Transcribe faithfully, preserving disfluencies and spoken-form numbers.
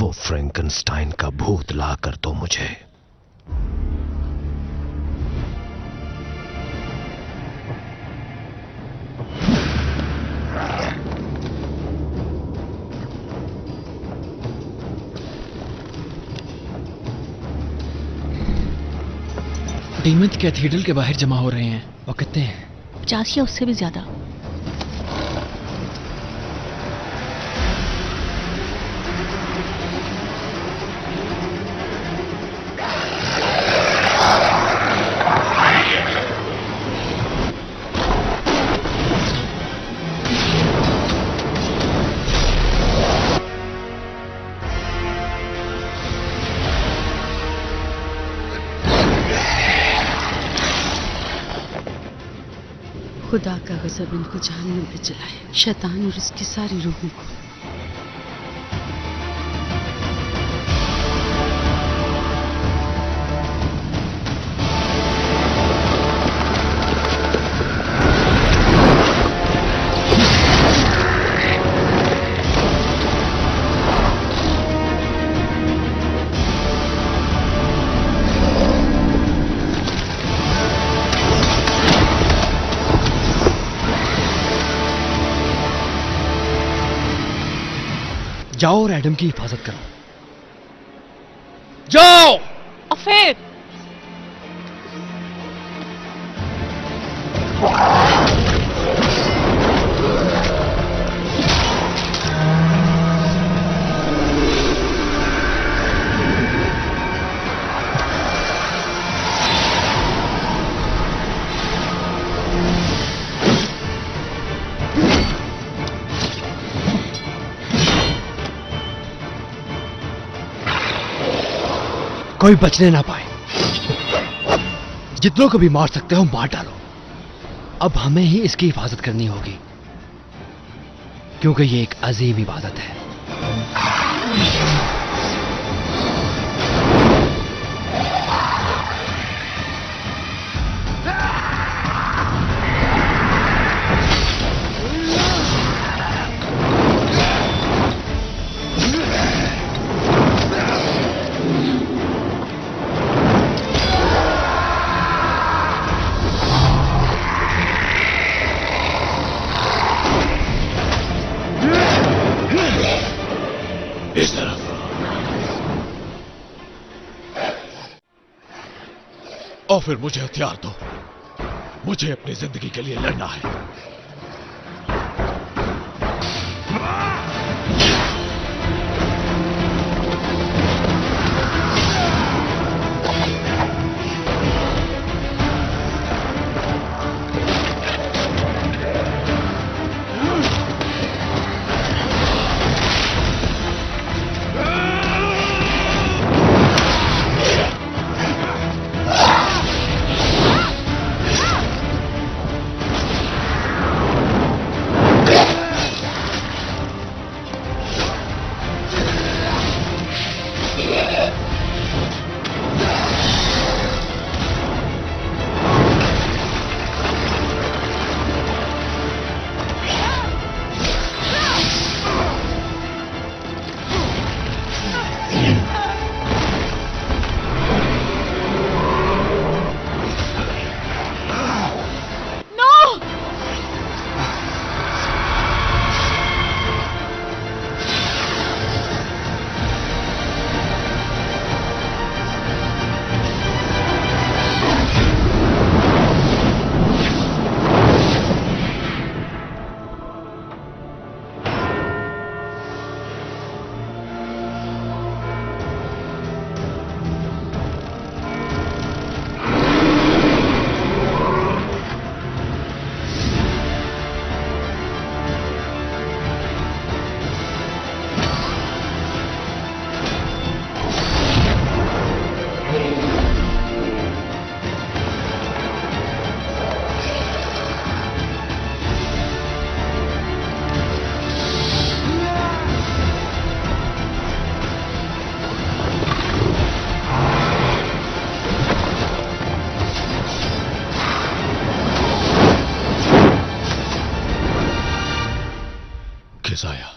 वो फ्रैंकनस्टाइन का भूत ला कर दो मुझे। डीमंस कैथीड्रल के बाहर जमा हो रहे हैं। वो कितने हैं? पचास या उससे भी ज्यादा। खुदा का गज़ब इनको जहन्नुम पे चलाए, शैतान और उसकी सारी रूहों को। जाओ और एडम की हिफाजत करो। जाओ। और फिर कोई बचने ना पाए। जितनों को भी मार सकते हो मार डालो। अब हमें ही इसकी हिफाजत करनी होगी, क्योंकि ये एक अजीम इबादत है। इस तरफ। और फिर मुझे हथियार दो। मुझे अपनी जिंदगी के लिए लड़ना है। केसाया,